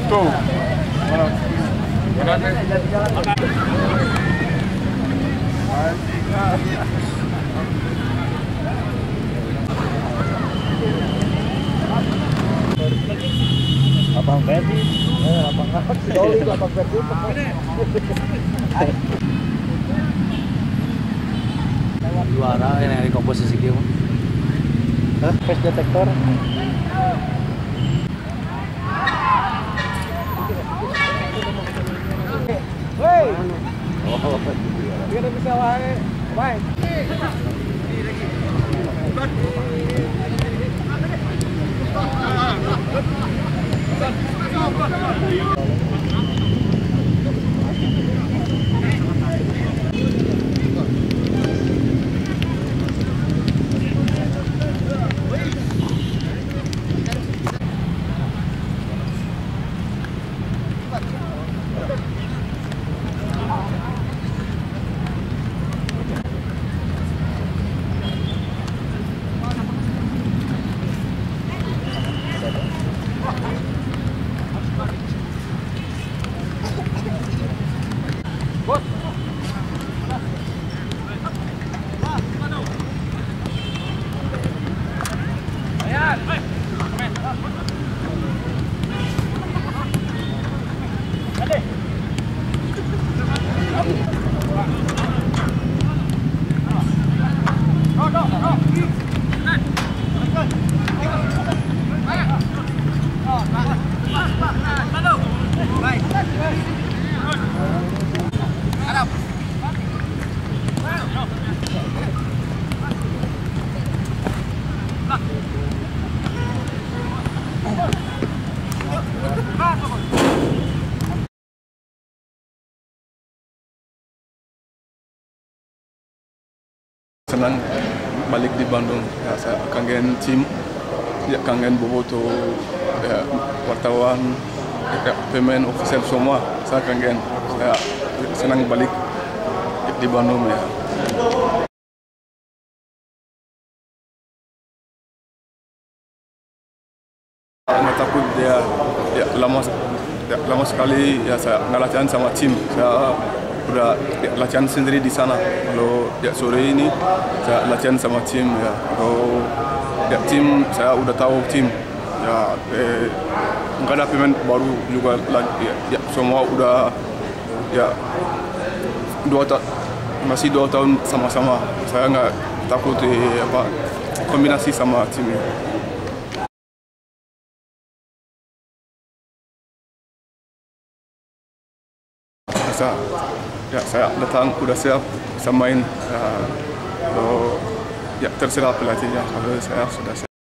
Tuh. Abang Ferdi, abang apa? Doli itu abang Ferdi. Juara yang di komposisi dia mah. Face detektor. Hei. Oh, kita bisa wae. Wae. Senang balik di Bandung. Ya, saya kangen tim, ya kangen boboto, ya, wartawan, ya, pemain ofisial semua. Saya kangen. Saya senang balik di Bandung ya. Nggak takut dia, ya lama sekali ya saya nggak latihan sama tim. Saya udah ya, latihan sendiri di sana. Kalau ya sore ini saya latihan sama tim ya. Kalau ya tim saya udah tahu tim ya, nggak ada pemain baru juga ya, semua udah ya masih 2 tahun sama-sama. Saya nggak takut kombinasi sama tim ya. Ya saya datang udah siap bisa main, ya terserah pelatihnya kalau saya sudah siap.